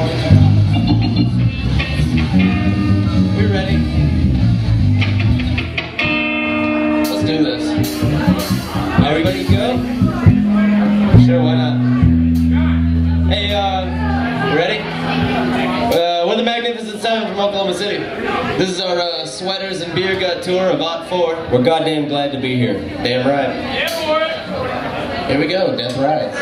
We ready? Let's do this. Everybody go? Sure, why not? Hey, you ready? We're the Magnificent Seven from Oklahoma City. This is our sweaters and beer gut tour of Ot 4. We're goddamn glad to be here. Damn right. Yeah, boy. Here we go, Death Rides.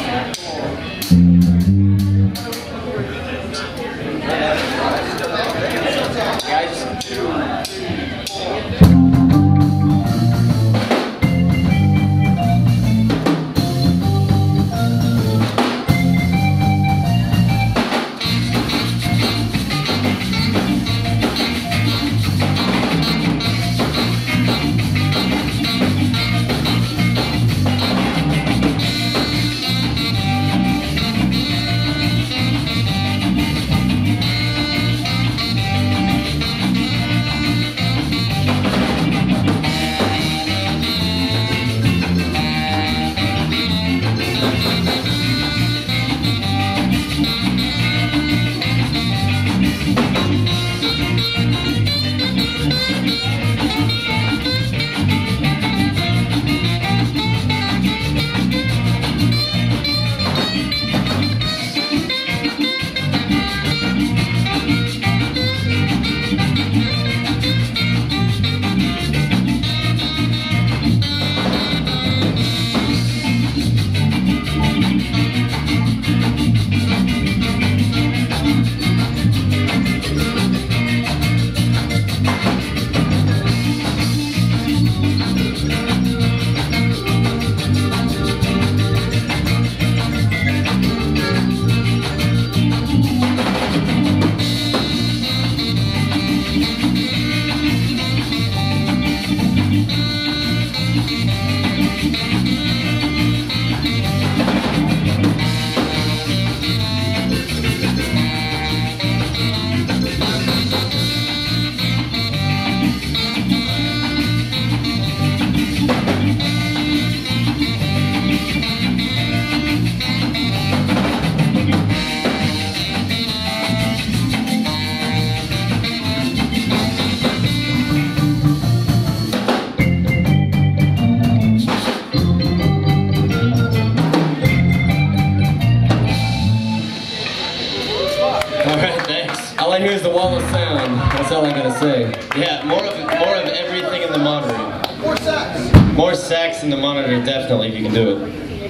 All I hear is the wall of sound. That's all I gotta say. Yeah, more of everything in the monitor. More sax. More sax in the monitor, definitely, if you can do it.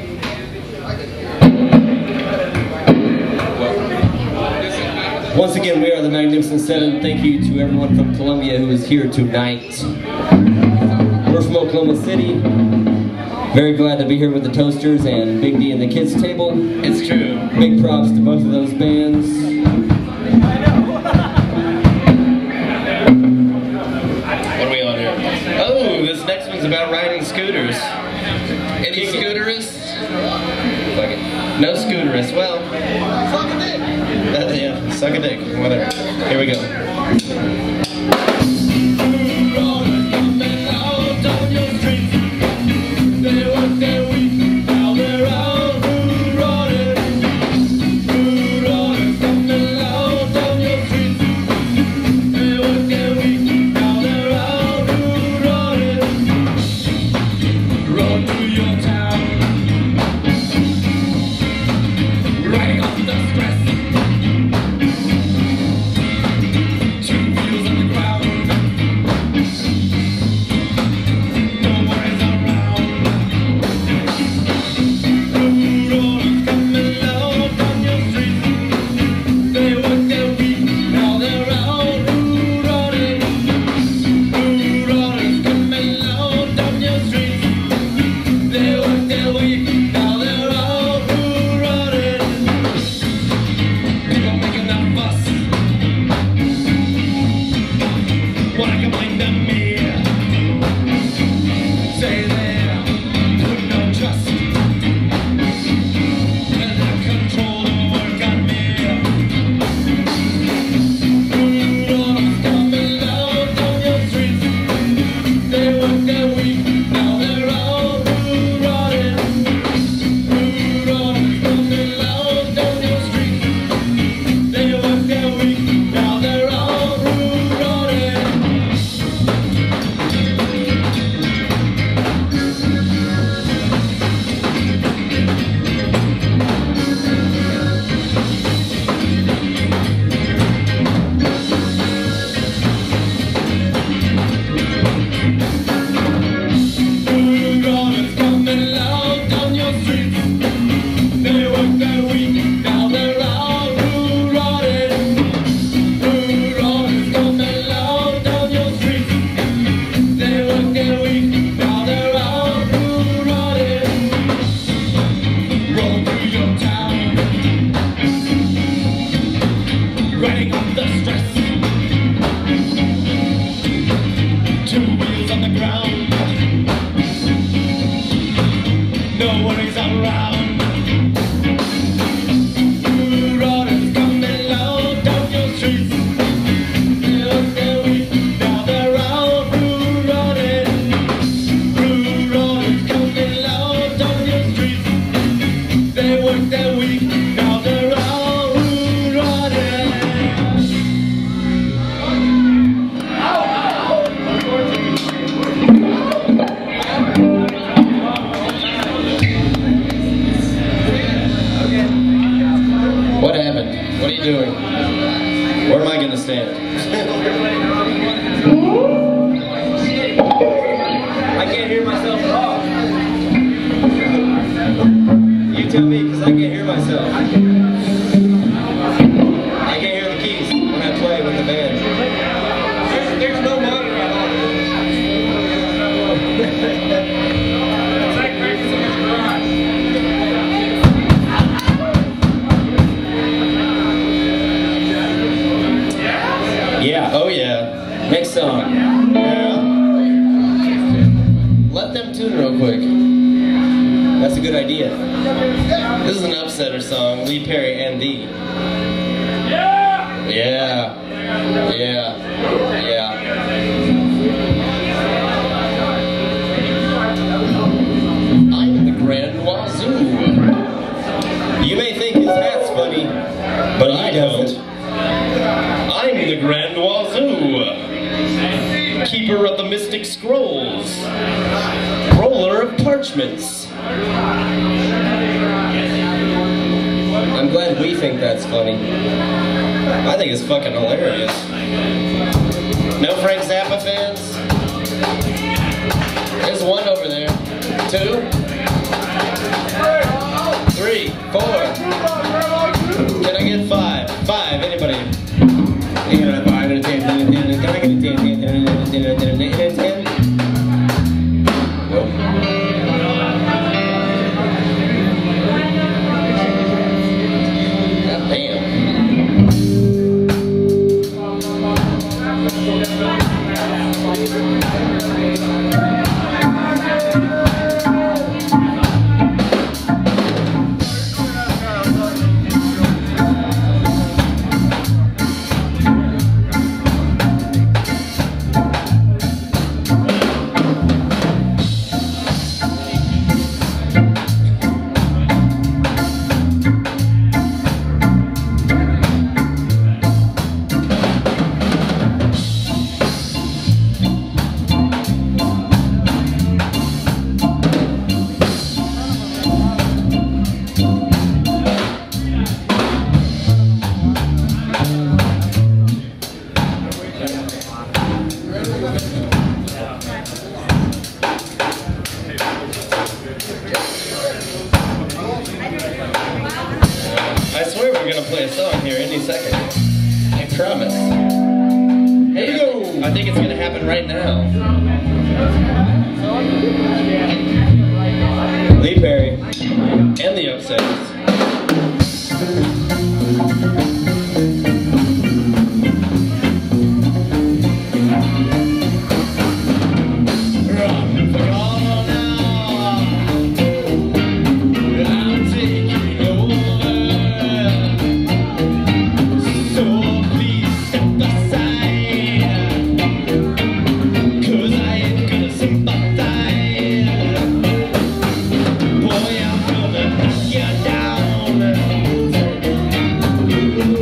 Once again, we are the Magnificent Seven. Thank you to everyone from Columbia who is here tonight. We're from Oklahoma City. Very glad to be here with the Toasters and Big D and the Kids Table. It's true. Big props to both of those bands. What are we on here? Oh, this next one's about riding scooters. Any scooterists? Fuck it. No scooterists. Well, suck a dick. Yeah, suck a dick. Whatever. Here we go. writing off the stress. 2 wheels on the ground, no worries all around. Rhoton's coming loud down your streets. Now they're out. Rhoton's coming loud down your streets. They work their week, now they're out. What happened? What are you doing? Where am I going to stand? I can't hear myself at all. You tell me, because I can't hear myself. I can't hear the keys when I play with the band. There's no monitor at all. It's like practicing in the garage. Yeah, oh yeah. Next song. Yeah. Let them tune real quick. That's a good idea. This is an upsetter song, Lee Perry and the. Yeah! Yeah. Yeah. Yeah. I'm the Grand Wazoo. You may think his hat's funny, but I don't. I'm the Grand Wazoo, keeper of the mystic scrolls, roller of parchments. I'm glad we think that's funny. I think it's fucking hilarious. No Frank Zappa fans? There's one over there. 2, 3, 4. Can I get 5? 5, anybody? Can I get a 10? Nope. God damn. I swear we're gonna play a song here any second. I promise. Hey, here we go. I think it's gonna happen right now. Lee Perry and the Upsetters. Boy, I'm gonna knock you down.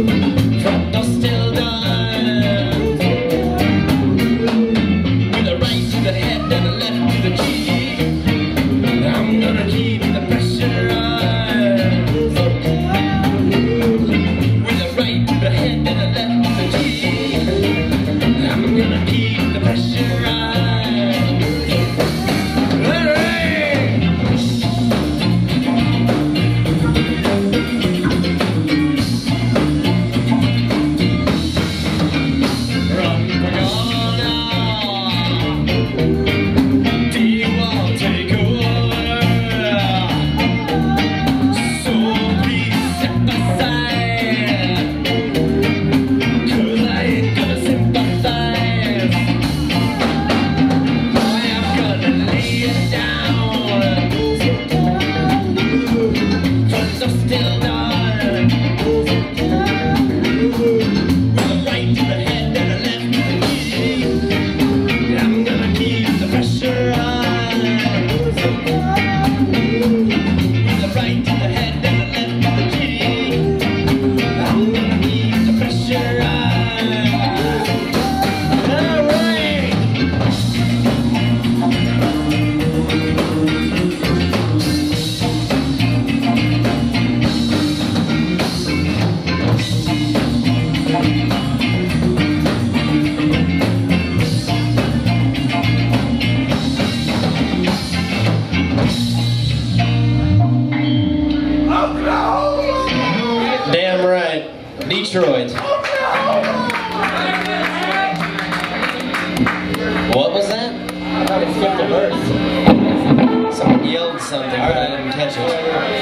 enjoy it. What was that? I thought it skipped a verse. Someone yelled something, but I didn't catch it.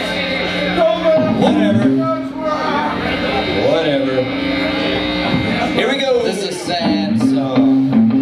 Whatever. Here we go. This is a sad song.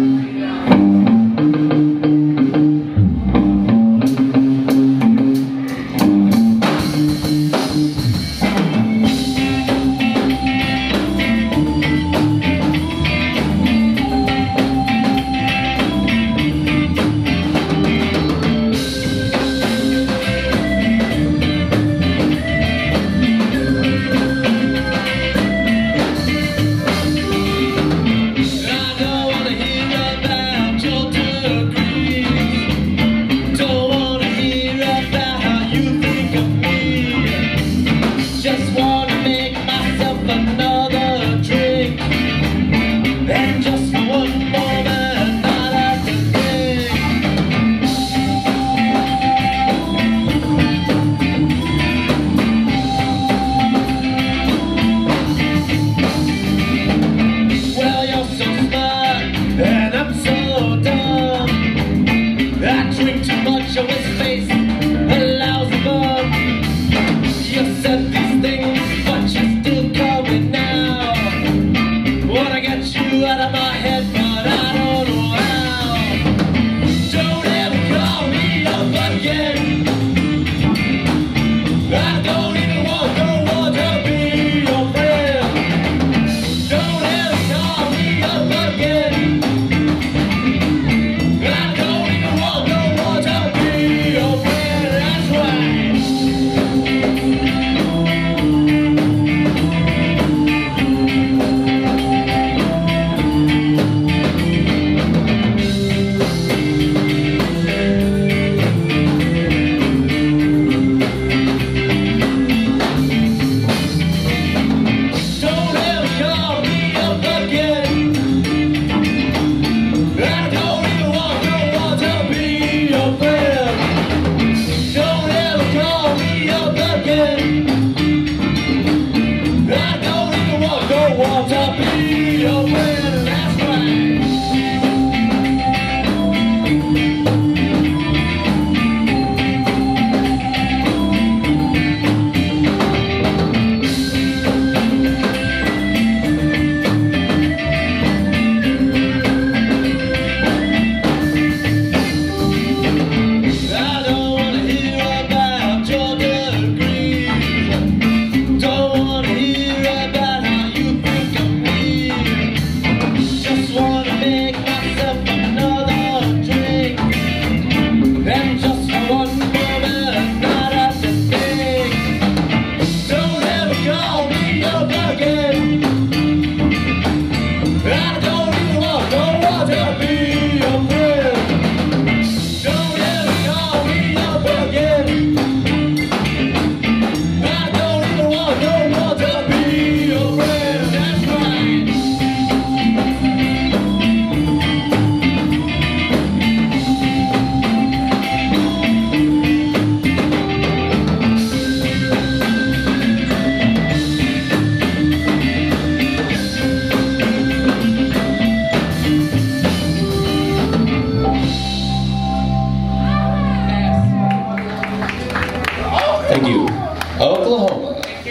Thank you. Oklahoma.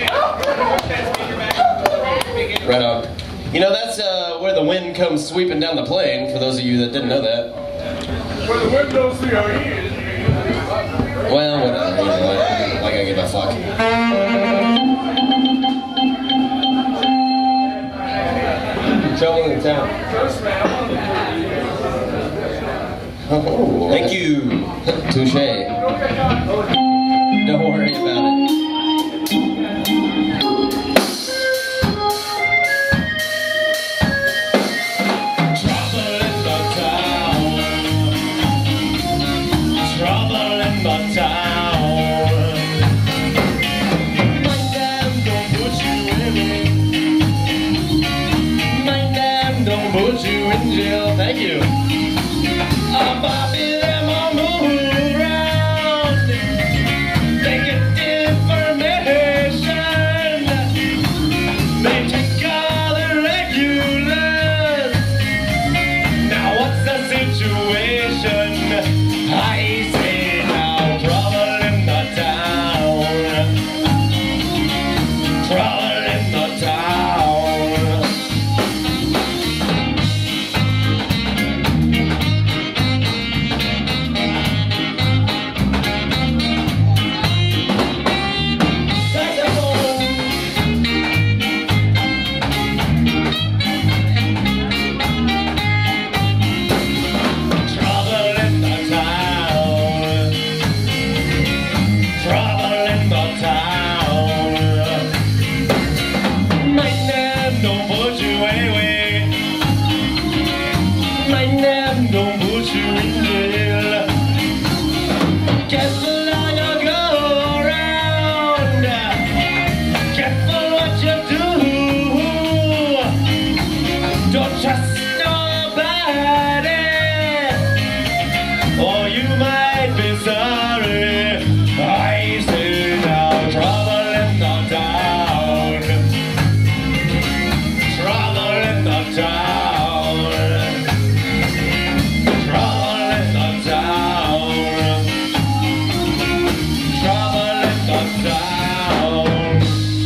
Right on. You know, that's where the wind comes sweeping down the plain, for those of you that didn't know that. Where the wind don't see our ears. Well, whatever, you know, I gotta give a fuck. Traveling in town. Oh, thank you. Touche. Don't worry about it. Trouble in the town. Trouble in the town. My dad don't put you in. My dad don't put you in jail. Thank you. Bobby, them all move around. They get information. They take don't put you away. My name don't put you in jail. Careful how you go around. Careful what you do. Don't trust nobody, or you might be sorry. I see now trouble in the town. Trouble in the town. Trouble in the town. Trouble in the town.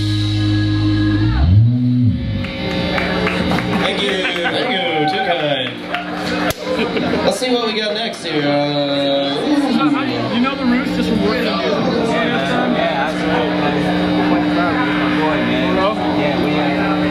Thank you. Thank you, too kind. Let's see what we got next here. You know the roots just from working on you. Yeah, absolutely. My boy, man. Yeah, we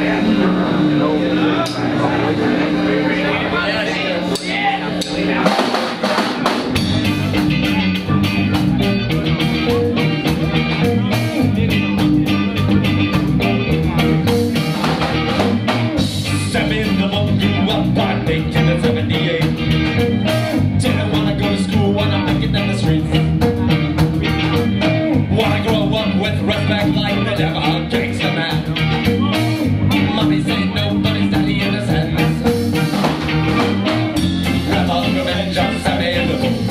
Step in the boat, grew up on 1878. Didn't wanna go to school, wanna make it down the streets. Wanna grow up with respect like the devil, a gangster man. Mommy said nobody's daddy in his hands. Rebel revenge of Sammy in the boat.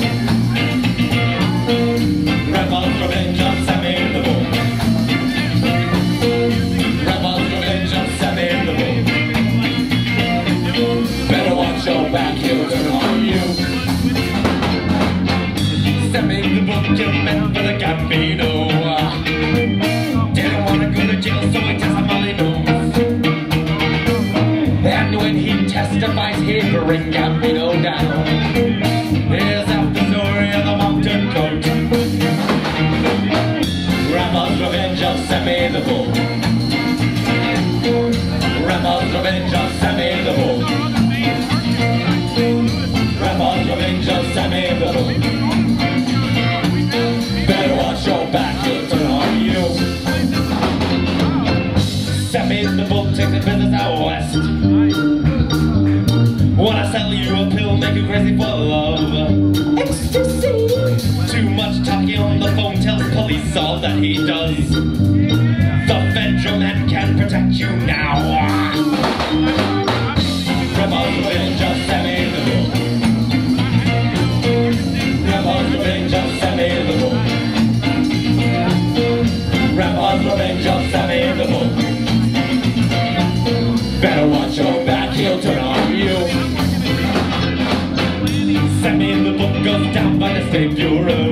Rebel revenge of Sammy in the boat. Rebel revenge of Sammy in the boat. Better watch your back, he'll turn on you. Sammy in the book, you meant for the Gambino. Didn't wanna go to jail, so he testimony knows. And when he testifies, he'll bring Gambino down. Here's half the story of the mountain coat. Rebel's revenge of Sammy the Bull. Rebel's revenge of Sammy the Bull. Rebel's revenge of Sammy the Bull. Better watch your back, he'll turn on you. Sammy the Bull takes the business out west. Wanna sell you a pill, make you crazy for love. Ecstasy. Too much talking on the phone tells police all that he does. The federal man can't protect you now. Rebel's revenge of Sammy the Bull. Rebel's revenge of Sammy the Bull. Rebel's revenge of Sammy the Bull. Better watch your back, he'll turn on you. Sammy the Bull goes down by the State Bureau.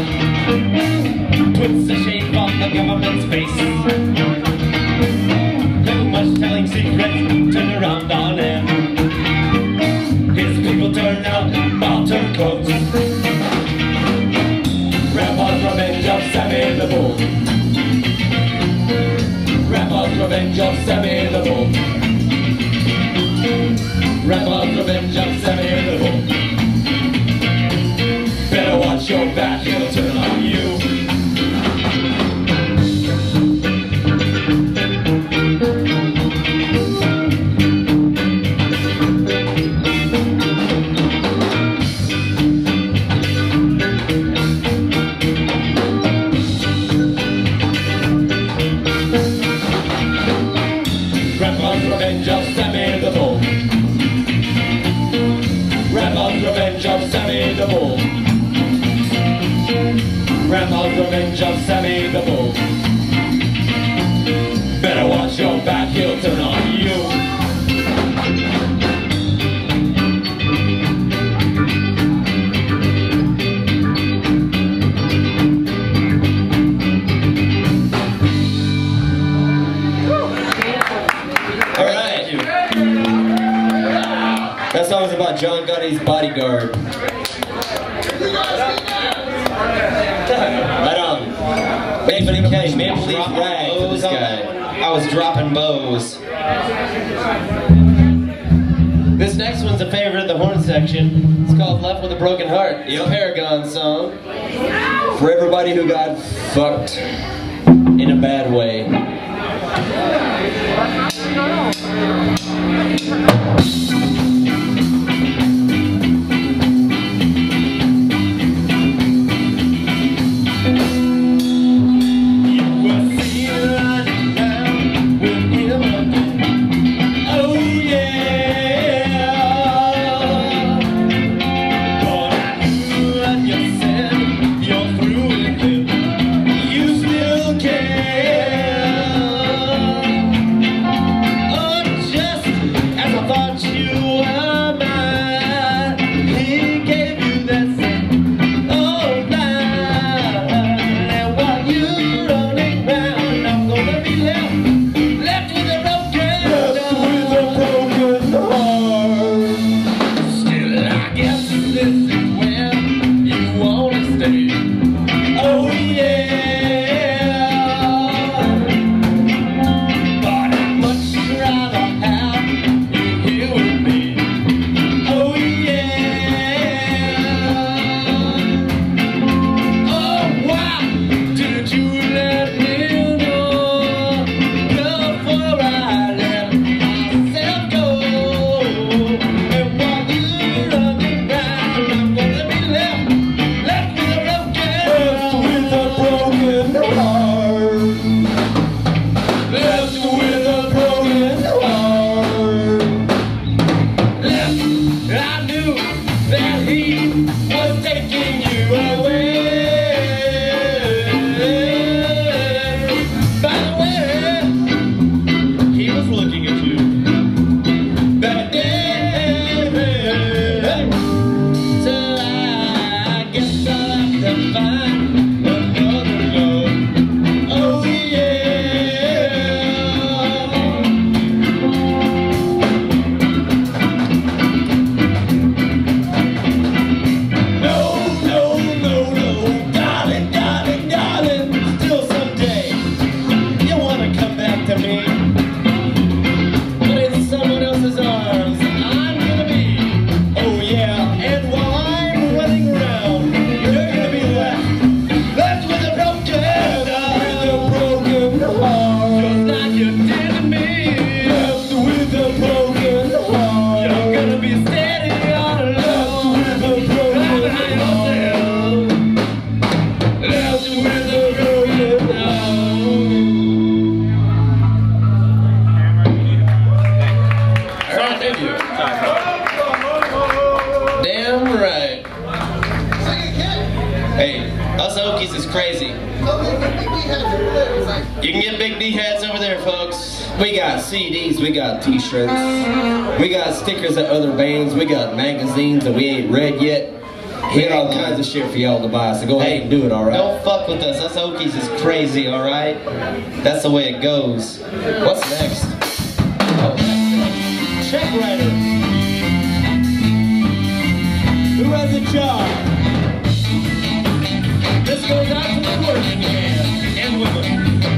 Puts a shame on the government's face. Too much telling secrets, turn around on him. His people turn out, all turn close. Rebel's revenge of Sammy the Bull. Rebel's revenge of Sammy the Bull. Rebel's revenge of Sammy the Bull. Better watch your back, he'll turn on you. Rebel's revenge of Sammy the Bull. Rebel's revenge of Sammy the Bull. Rebel's revenge of Sammy the Bull. Better watch your back, he'll turn on you. That song is about John Gotti's bodyguard. Right on. Maple Leaf rag for this guy. I was dropping bows. This next one's a favorite of the horn section. It's called Left with a Broken Heart. It's a Paragon song. For everybody who got fucked in a bad way. Damn right. Hey, us Okies is crazy. You can get Big D hats over there, folks. We got CDs, we got t-shirts, we got stickers at other bands, we got magazines that we ain't read yet. We got all kinds of shit for y'all to buy, so go ahead and do it, alright? Don't fuck with us. Us Okies is crazy, alright? That's the way it goes. What's next? Oh, check writer. Who has a job? This goes out to the working man and women.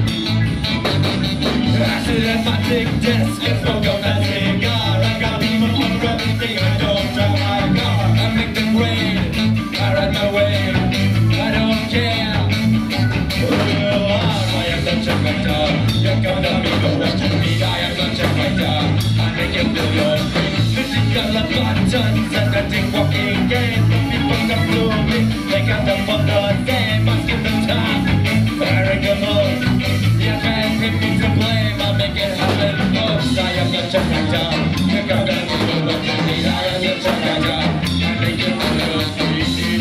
I sit at my big desk and smoke on that cigar. I got people on everything, I don't drive my car. I make the grade, I ride my way, I don't care. Oh, I am the check writer. You're gonna be the rest of me. I am the check writer. I make you feel your pain. $50 buttons and a tick walking game. People come to me, they got the fun on game. I skip the top, wearing a move. You can't get me to blame, I make it happen most. I am the check writer. You're gonna be the rest of me. I am the check writer. I make you feel your pain.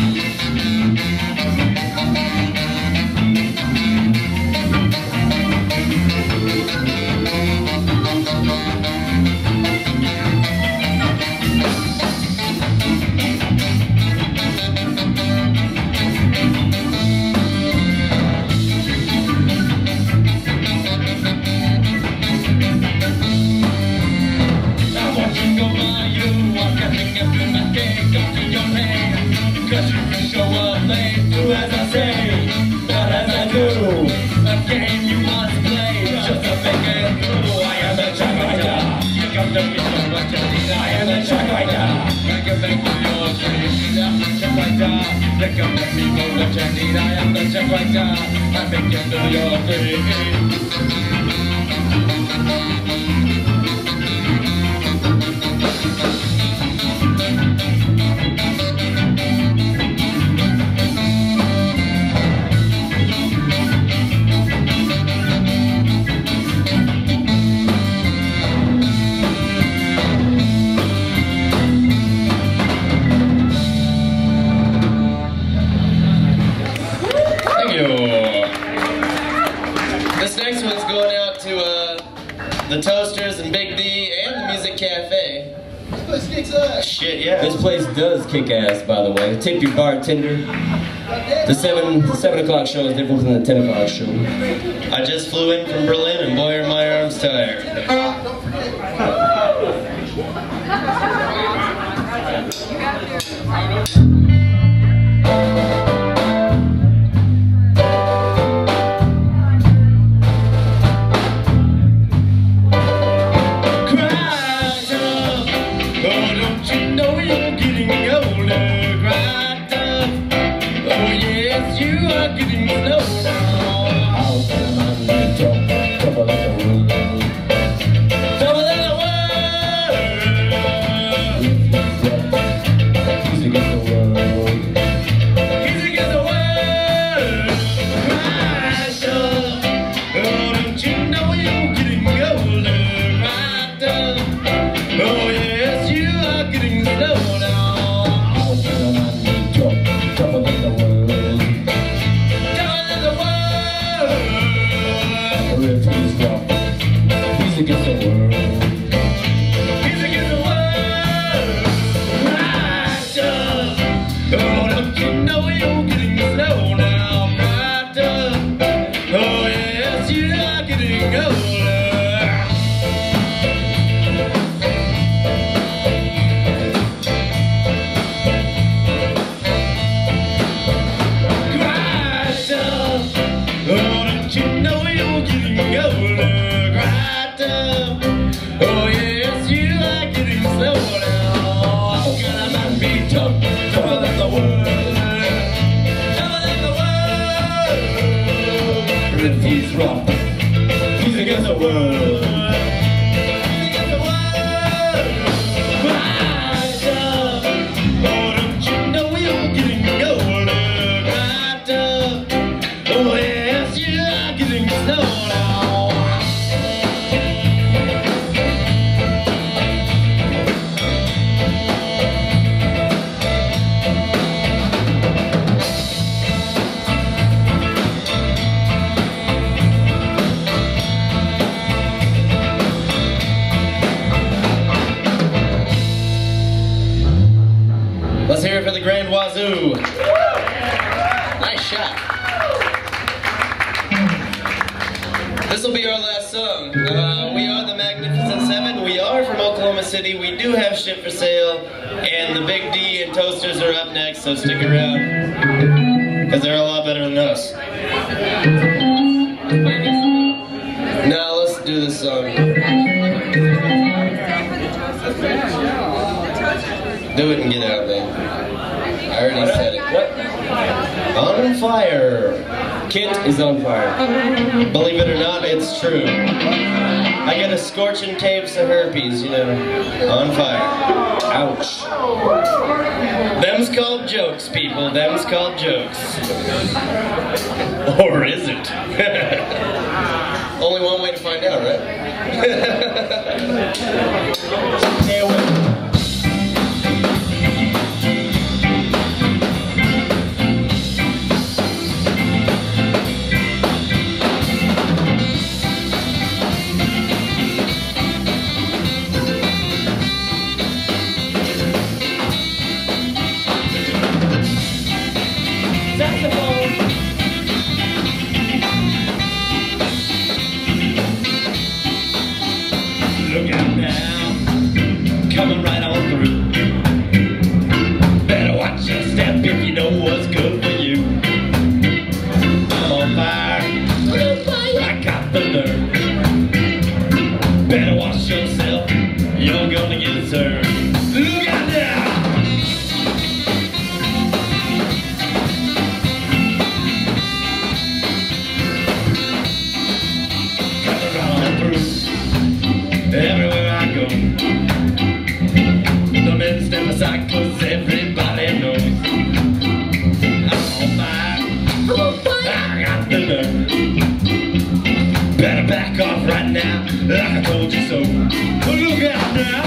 Cause you can show up late, do as I say, not as I do. A game you must play, just to make it through. I am the track writer. You come to me so much you need. I am the track writer. I can make you your dreams. I am the track writer. You come to me so much you need. I am the track writer. I make you do your thing. This next one's going out to the Toasters and Big D and the Music Cafe. This place kicks ass. Shit, yeah. This place does kick ass, by the way. Tip your bartender. The 7 o'clock show is different from the 10 o'clock show. I just flew in from Berlin and boy are my arms tired. Don't the Grand Wazoo. Nice shot. This will be our last song. We are the Magnificent Seven. We are from Oklahoma City. We do have shit for sale. And the Big D and Toasters are up next, so stick around. Because they're a lot better than us. Now let's do this song. Do it and get out, man. I already said it. What? On fire. Kit is on fire. Believe it or not, it's true. I get a scorching tapes of herpes, you know. On fire. Ouch. Them's called jokes, people. Them's called jokes. Or is it? Only one way to find out, right? Stay away. Look out now, coming right on through. Better watch your step if you know what's good for you. I'm on fire, I got the nerve. Better watch yourself, you're gonna get served. Look out now! Coming right on through. Everywhere I go, the men step aside 'cause everybody knows I'm on fire, I got the nerve. Better back off right now, like I told you so. Look out now.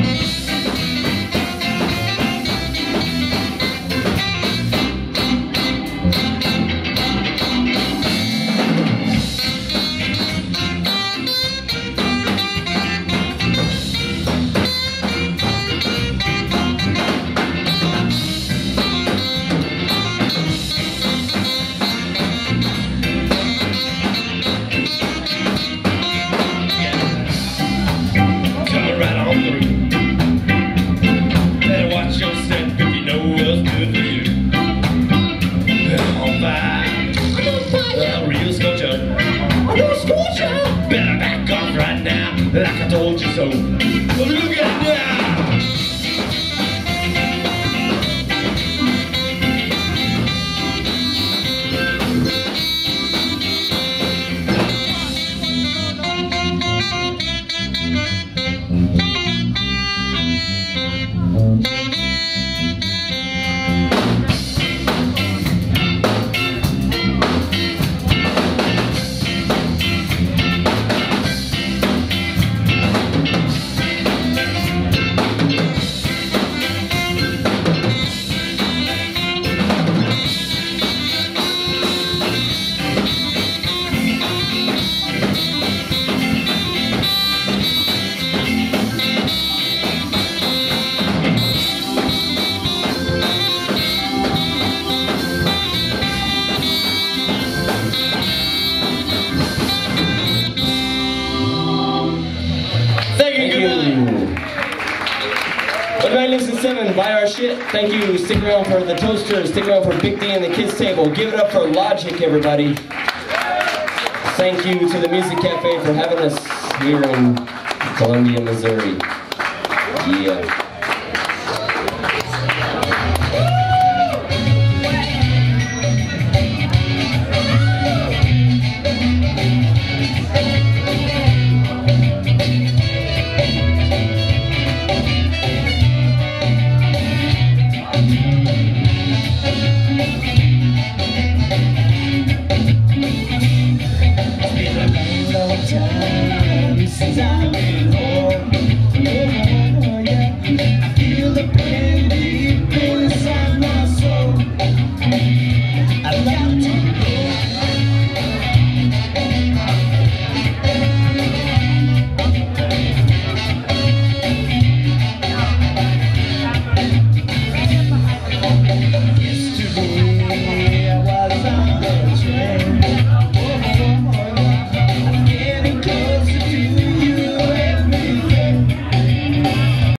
Like I told you so. Look at now! Magnificent Seven, buy our shit. Thank you. Stick around for the Toasters. Stick around for Big D and the Kids Table. Give it up for Logic, everybody. Thank you to the Music Cafe for having us here in Columbia, Missouri. Yeah. yesterday.